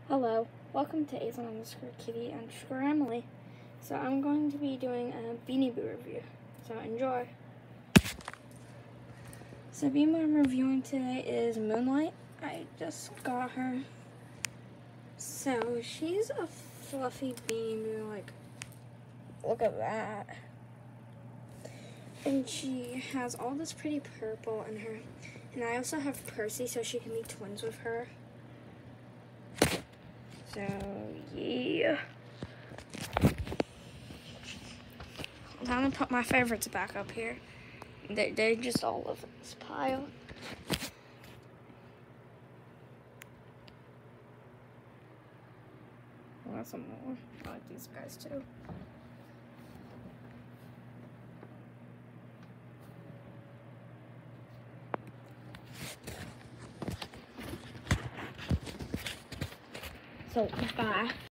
Hello, welcome to Azen_Kitty_Emily. So I'm going to be doing a Beanie Boo review, so enjoy. So Beanie Boo I'm reviewing today is Moonlight. I just got her. So she's a fluffy Beanie Boo, like, look at that. And she has all this pretty purple in her. And I also have Percy, so she can be twins with her. So, yeah. I'm gonna put my favorites back up here. They're just all over this pile. Well, that's some more. I like these guys too. So, bye.